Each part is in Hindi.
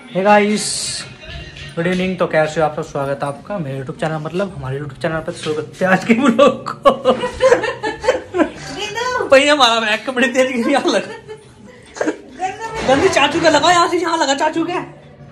Hey guys, good evening. तो कैसे हो आप सब? स्वागत है आपका मेरे यूट्यूब चैनल, मतलब हमारे यूट्यूब चैनल पर। स्वागत है आज के ब्लॉग को। भाई हमारा बैग कपड़े तेज के यहाँ लगा, गंदी चाचू का लगा, यहाँ से यहाँ लगा चाचू के।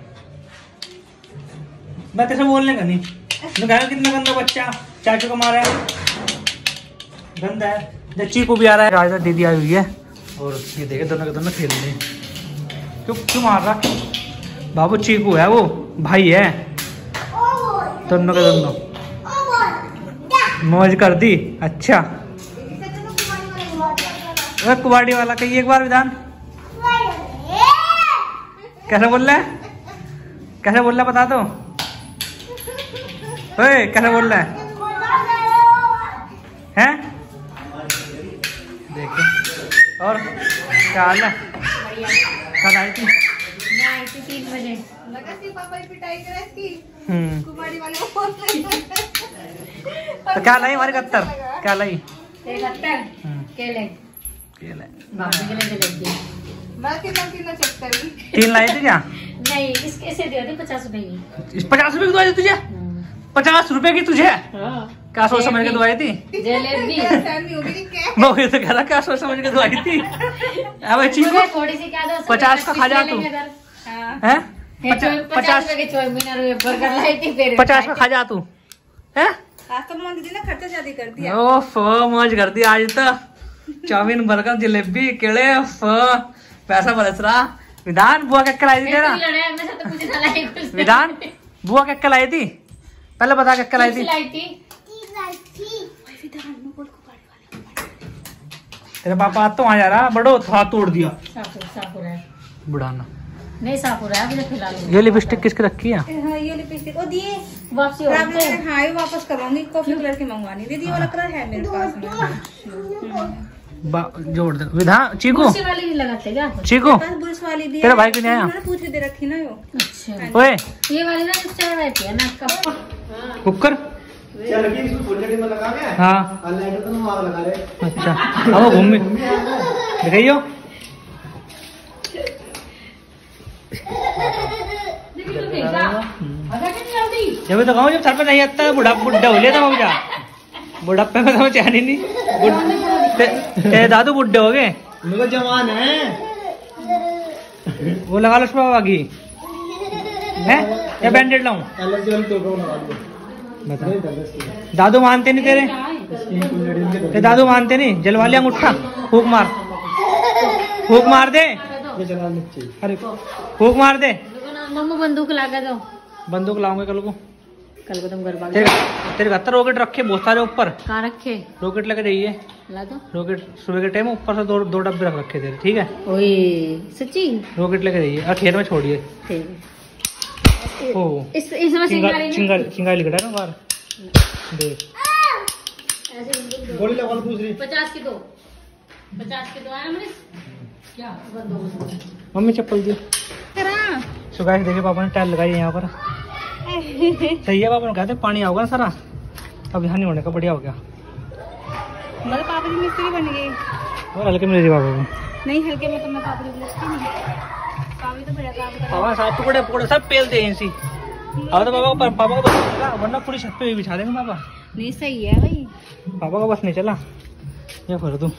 मैं तेरे से बोलने का नहीं, कितना गंदा बच्चा चाचू को मारा है, गंदा है। चीकू भी आ रहा है, राजा दीदी आई हुई है और ये देखे दोनों के दोनों खेल रहे हैं। क्यों मार रहा? बाबू चीकू है, वो भाई है, दोनों के दोनों मौज कर दी। अच्छा कुबाड़ी वाला कही एक बार विधान कैसे बोल रहा है? कैसे बोल रहा है बता दो। ओए कैसे बोल रहा है? देखो और क्या हाल है? कल आई थी? मैं आई थी 3 बजे। लगा कि पापा की पिटाई करे इसकी। कुमारी वाले को फोन तो क्या लाई हमारी कत्तर? क्या लाई? कत्तर केले बाबू के लिए जलेबी। मैं कितना चेक करी? 3 लाई थी क्या? नहीं, इसके से दे दी 50 रुपए की। 50 रुपए की दवाई तुझे? 50 रुपए की तुझे? क्या सोच समझ के दवाई थी? जलेबी वो ये तो कह रहा क्या सोच समझ के दवाई थी। अब चीकू थोड़ी सी क्या दो 50 का खा जा तू। हैं? 50 रुपए के चौमिन और बर्गर लाई थी। फिर 50 का खा जा तू। हैं? आज तो मोदी जी ने खर्चा शादी कर दिया। ओफो मौज कर दी आज तो। चाउमीन बर्गर जलेबी केले पैसा बरस रहा। विधान बुआ क्या लाई थी तेरा? विधान बुआ क्या लाई थी? पहले बता क्या लाई थी? तेरे पापा तो वहाँ जा रहा बड़ो हाथ तोड़ दिया। बुढ़ाना नहीं साफ हो रहा है, मुझे खिला लो। ये लिपस्टिक किसकी रखी है? हाँ, ये लिपस्टिक वो दिए वापसी। हाँ ये वापस करवाऊंगी, कॉफी कलर की मंगवानी। दीदी वाला कलर है मेरे पास में। जोड़ दे विधान। चीकू वाली नहीं लगाते क्या? चीकू बुरश वाली भी तेरा भाई क्यों नहीं आया? मैंने पूछ के दे रखी ना यो। अच्छा ओए ये वाली ना चल रहती है ना आपका कुकर। हाँ अच्छा अब घूम दिखाइयो। जब तो कहूँ जब सर पे नहीं आता बुढ़ा बुढ़ा हो लेता मुझे बुढ़ापे में तो चैन ही नहीं। दादू बुढ़े हो गए, जवान है। वो लगा लो उसमें बागी है या बैंडेड लाऊं? दादू मानते नहीं तेरे? दादू मानते नहीं? जलवा लिया अंगूठा, फूक मार दे। अरे फूक मार दे। मम्मी बंदूक लागा दो। बंदूक लाऊंगे कल को तुम घर तेरे घर तो रॉकेट रखे बहुत सारे ऊपर। कहाँ रखे? रॉकेट लेके जाइए। ला दो रॉकेट सुबह के टाइम ऊपर से दो डब्बे रख रखे थे, ठीक है? ओए सच्ची रॉकेट लेके जाइए और खेत में छोड़िए। ओ इसमें चिंगारी लिखा है ना बाहर देख। गोली लगा लो दूसरी। 50 की दो है ना क्या? मम्मी चप्पल दी। सुबह देखिए पापा ने टाइल लगाई है यहाँ पर। सही है, पापा ने कहते पानी आओगा सारा, अब यहाँ नहीं होने का, बढ़िया हो गया। मेरे पापा जी मिस्त्री बन गए। और हल्के में पापा को नहीं हल्के में तो मैं पापा जी मिस्त्री नहीं। पापा तो बड़ा काम कर। पापा साथ टुकड़े सब पेलते हैं इसी। अब तो पापा को बस नहीं चला, वरना पूरी छत पे भी बिछा देंगे पापा। नहीं सही है भाई, पापा को बस नहीं चला। ये कर दूं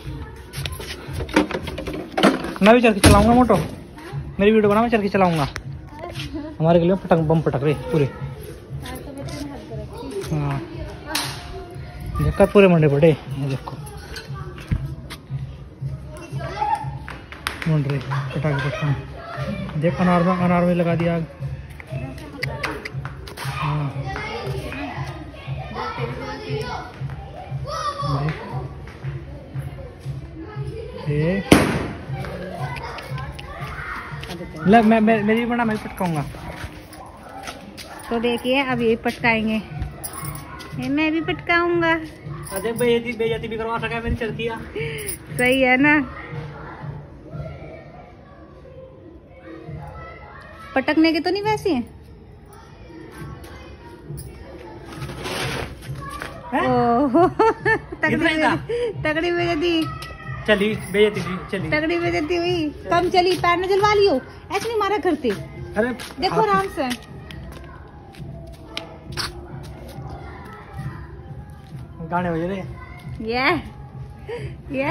मैं भी चरखी चलाऊंगा। मोटो मेरी वीडियो बना, मैं चरखी चलाऊंगा। हमारे के लिए बम पटक रहे पूरे। हाँ देखा पूरे मंडे पड़े, ये देखो मुंड रहे पटाखे पटका। देख अनार में लगा दिया आग। हाँ देख मेरी बना, मैं पटकाऊंगा। तो देखिए अब ये पटकाएंगे, मैं भी पटकाऊंगा। अरे बेइज्जती भी करवा सका मेरी चरखियाँ। सही है ना? पटकने के तो नहीं वैसे हैं। ओह तगड़ी बेइज्जती। चली बेइज्जती चली, तगड़ी बेइज्जती हुई। कम चली, पैर में जलवा लियो। ऐसे नहीं मारा करते। अरे देखो आराम से। गाने बज रहे। ये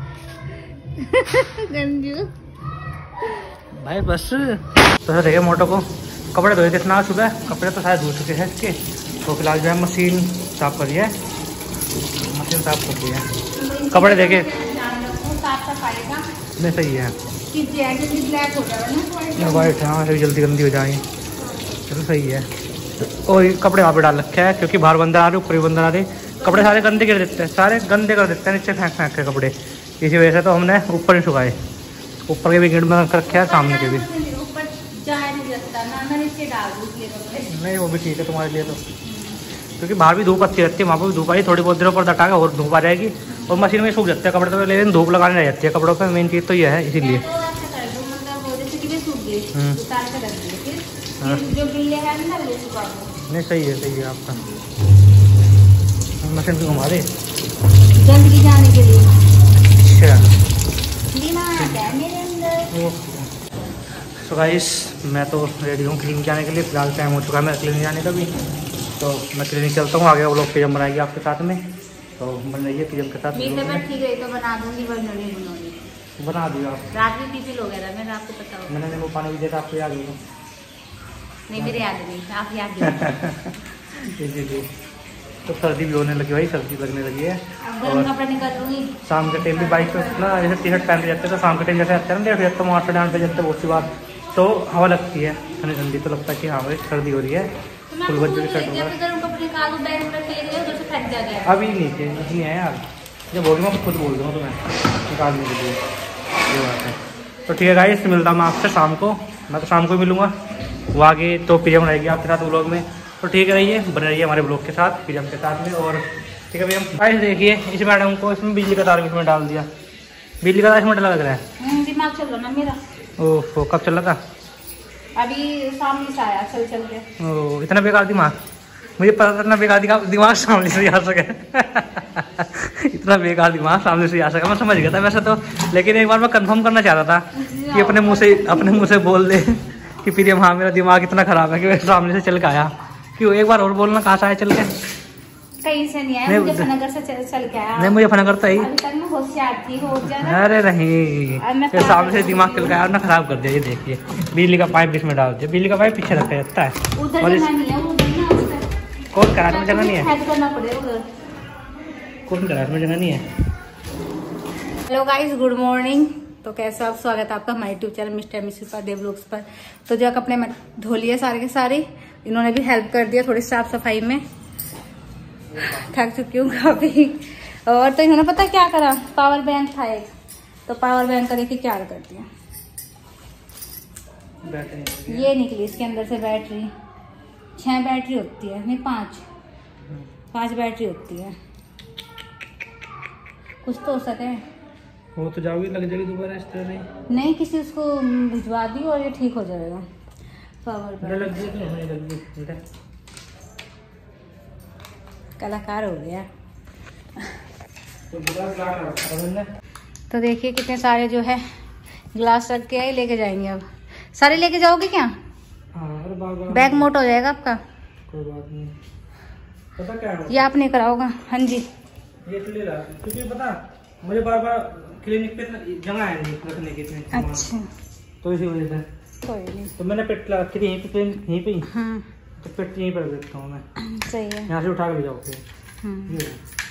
गंजू भाई बस तो देखे मोटो को कपड़े धोए कितना सुबह, कपड़े तो शायद धो चुके हैं इसके। तो फिलहाल जो है मशीन साफ करी है, मशीन साफ कर दी है। कपड़े देखे साफ सफाई का नहीं सही है, ब्लैक हो जाएगा वाइट हाँ से जल्दी गंदी हो जाएगी। चलो सही है। और कपड़े वहाँ पे डाल रखे हैं क्योंकि बाहर बंदर आ रहे ऊपर भी बंदर आ रहे, कपड़े सारे गंदे कर देते हैं, सारे गंदे कर देते हैं नीचे फेंक के कपड़े। इसी वजह से तो हमने ऊपर ही सुखाए, ऊपर के भी गेट में रखे हैं, सामने के भी। नहीं वो भी ठीक है तुम्हारे लिए तो, क्योंकि बाहर भी धूप अच्छी रहती है, वहाँ पर भी धूप आई, थोड़ी बहुत देर पर दटा के और धूप आ जाएगी और मशीन में सूख जाते हैं कपड़े तो, लेकिन धूप लगाने रह जाती है कपड़ों पर। मेन चीज़ तो ये है इसीलिए। नहीं सही है आपका। मशीन भी घुमा दे गंदगी जाने के लिए। अच्छा मेरे तो गाइस मैं तो रेडी हूँ क्लिनिक जाने के लिए। फिलहाल टाइम हो चुका है मेरा क्लिनिक जाने का भी, तो मैं क्लिनिक चलता हूँ। आगे वो लोग पिजम बनाएगी आपके साथ में, तो बन रही है पिजम के साथ। ठीक है तो बना दूंगी, बना दिया आप। रात में पीपी हो गया था मैंने, आपको पता होगा। मैंने वो पानी भी दिया था, आपको याद होगा? नहीं मेरे याद नहीं, आप याद जी। तो सर्दी भी होने लगी भाई, सर्दी लगने लगी है। और कपड़े निकाल लूंगी। शाम के टाइम भी बाइक पे ना जैसे टी शर्ट पहन के जाते हैं, तो शाम के टाइम जैसे आते हैं ना 1:30 8 पे जाते हैं, बहुत सी बात तो हवा लगती है ठंडी ठंडी, तो लगता है कि हाँ भाई सर्दी हो रही है। फुल बच्चों की शर्ट होगा अभी नीचे नहीं है यार, जब होगी मैं खुद बोल दूँगा तुम्हें निकालने के लिए, ये बात है। तो ठीक है गाइस, मिलता हूँ मैं आपसे शाम को, मैं तो शाम को ही मिलूँगा। वो आगे तो पिजम रहेगी आपके साथ व्लॉग में, तो ठीक है रहिए, बने रहिए हमारे ब्लॉग के साथ पिजम के साथ में। और ठीक है भैया गाइस देखिए इस मैडम को इसमें बिजली का तार भी इसमें डाल दिया, बिजली का तार इसमें लग रहा है। दिमाग चल रहा ना मेरा। ओह कब चल रहा था? अभी सामने से आया चल के। ओह इतना बेकार दिमाग, मुझे पता था इतना बेकार दिमाग सामने से आ सके। इतना बेकार दिमाग सामने से आ सका, मैं समझ गया था वैसे तो, लेकिन एक बार मैं कंफर्म करना चाह रहा था कि अपने मुंह से बोल दे कि फिर हाँ मेरा दिमाग इतना खराब है कि सामने से चल के आया। क्यों एक बार और बोलना, कहाँ से आया चल के? कहीं से नहीं आया, मुजफ्फरनगर से चल के आया। नहीं मुजफ्फरनगर तो ही। अभी तक मैं होशियार थी, हो जाना। अरे नहीं फिर सामने से दिमाग चल गया ना, खराब कर दिया। ये देखिए बिजली का पाइप इसमें डाल दिया, बिजली का पाइप पीछे रखा जाता है। उधर जगह नहीं है, उधर ना कौन करार में जगह नहीं है, करना पड़ेगा उधर। कौन करार में जगह नहीं है। Hello guys, good morning. तो कैसा आप, स्वागत है आपका हमारे YouTube channel mister missus Dev vlogs पर। तो जो कपड़े मैं धो लिए सारे के सारे, इन्होंने भी हेल्प कर दिया थोड़ी साफ सफाई में। थक चुकी हूँ काफी। और तो इन्होंने पता क्या करा, पावर बैंक था एक, तो पावर बैंक का देखिए क्या कर दिया। ये निकली इसके अंदर से बैटरी, 6 बैटरी होती है, नहीं 5 बैटरी होती है। कुछ तो हो सके, वो तो जाओगी लग जाएगी दोबारा इस तरह नहीं किसी उसको भिजवा दी और ये ठीक हो जाएगा। पावर कलाकार हो गया। तो देखिए कितने सारे जो है ग्लास रख के आए, लेके जाएंगे। अब सारे लेके जाओगे क्या? बैग मोटा हो जाएगा आपका। कोई बात नहीं, पता क्या है ये आप नहीं कराओगा? हाँ जी ये ले रहा, क्योंकि पता मुझे बार बार क्लिनिक पे जगह है नहीं रखने की इतनी। अच्छा तो इसी वजह से कोई नहीं। तो मैंने पेट लगा के यहीं पे यहीं पे ही, हाँ तो पेट यहीं पर रख देता हूँ मैं। सही है। यहाँ से उठा के ले जाओ फिर।